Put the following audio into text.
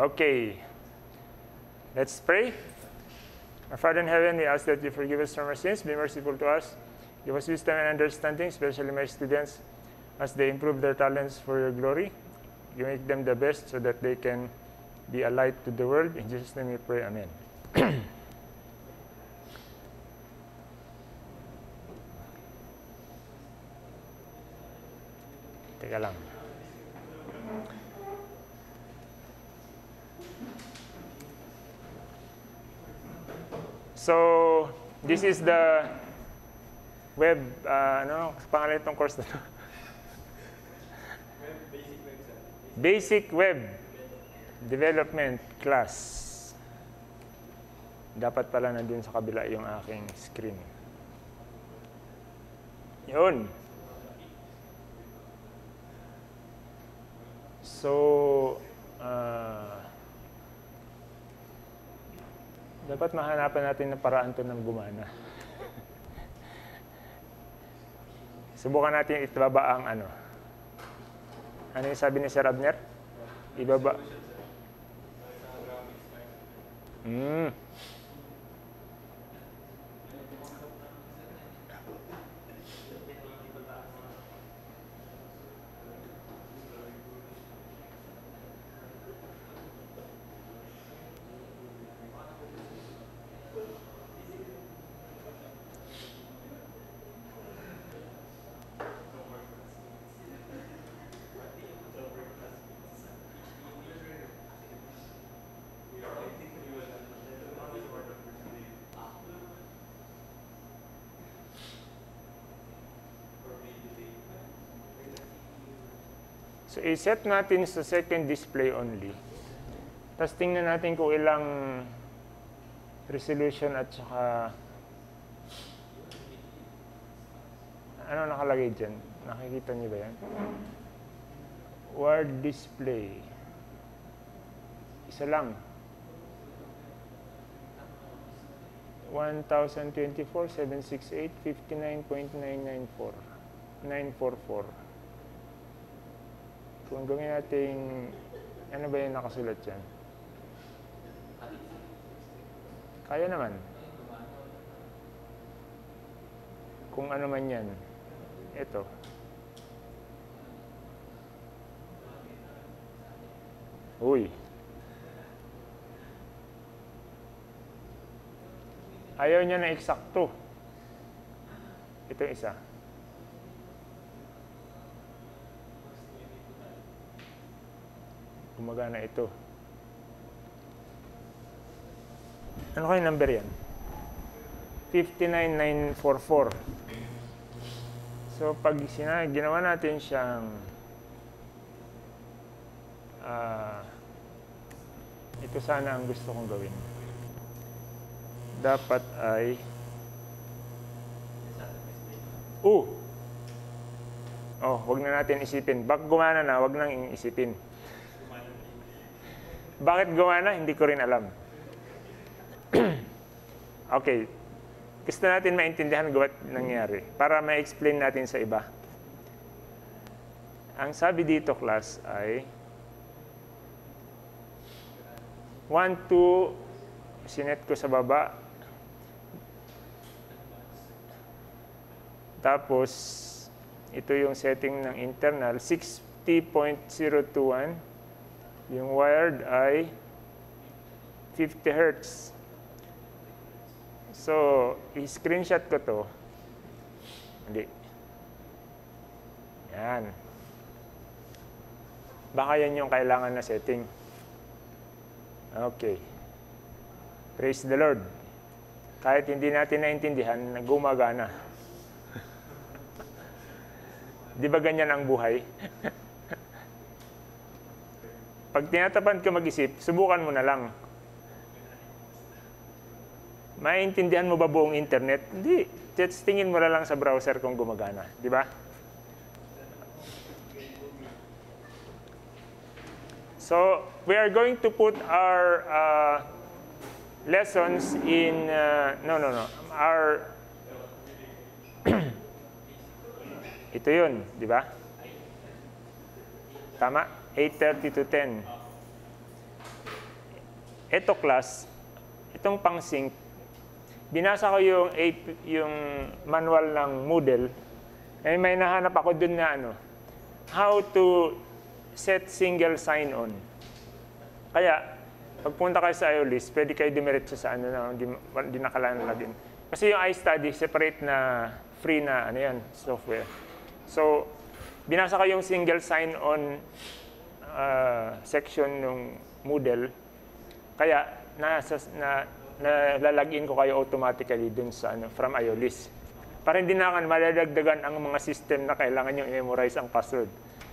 Okay. Let's pray. Our Father in heaven, we ask that you forgive us from our sins, be merciful to us, give us wisdom and understanding, especially my students, as they improve their talents for your glory. You make them the best so that they can be a light to the world. In Jesus' name we pray. Amen. Teka lang. So, this is the web, ano pangalan itong course na to? Basic Web Development class. Dapat pala nandun sa kabila yung aking screen. Yun. So, dapat mahanapan natin ng paraan to ng gumana. Subukan natin itbaba ang ano. Ano yung sabi ni Sir Abner? Ibaba. So, i-set natin sa second display only. Tapos tingnan natin kung ilang resolution at saka ano nakalagay dyan. Nakikita niyo ba yan? Word display. Isa lang. 1024, 768, 59.994. 944. Kung gawin natin, ano ba yung nakasulat dyan? Kaya naman. Kung ano man yan. Ito. Uy. Ayaw niya na eksakto. Ito isa. Gumagana ito. Ano kayo number yan? 59944. So, pag ginawa natin siyang ito sana ang gusto kong gawin. Dapat ay wag na natin isipin. Bak gumana na, wag nang isipin. Bakit gumana? Hindi ko rin alam. Okay. Gusto natin maintindihan kung ba't nangyari para ma-explain natin sa iba. Ang sabi dito, class, ay 1, 2, sinet ko sa baba. Tapos, ito yung setting ng internal, 60.021. Yung wired ay 50 Hz. So, i-screenshot ko to. Hindi. Yan. Baka yan yung kailangan na setting. Okay. Praise the Lord. Kahit hindi natin naintindihan, gumagana. Di ba ganyan ang buhay? Pag tinatapan ka mag-isip, subukan mo na lang. Maintindihan mo ba buong internet? Hindi. Just tingin mo na lang sa browser kung gumagana. Di ba? So, we are going to put our lessons in, our, ito yun, di ba? Tama? 8:30 to 10. ito class, itong pang-sync, binasa ko yung manual ng Moodle. Eh, may nahanap ako dun na how to set single sign-on. Kaya, pagpunta kayo sa IOList, pwede kayo dumiretso sa hindi na kailangan login. Kasi yung iStudy, separate na free na software. So, binasa ko yung single sign-on section ng Moodle. Kaya, nalalagin ko kayo automatically dun sa from IOList. Para hindi na maladagdagan ang mga system na kailangan yung i-memorize ang password.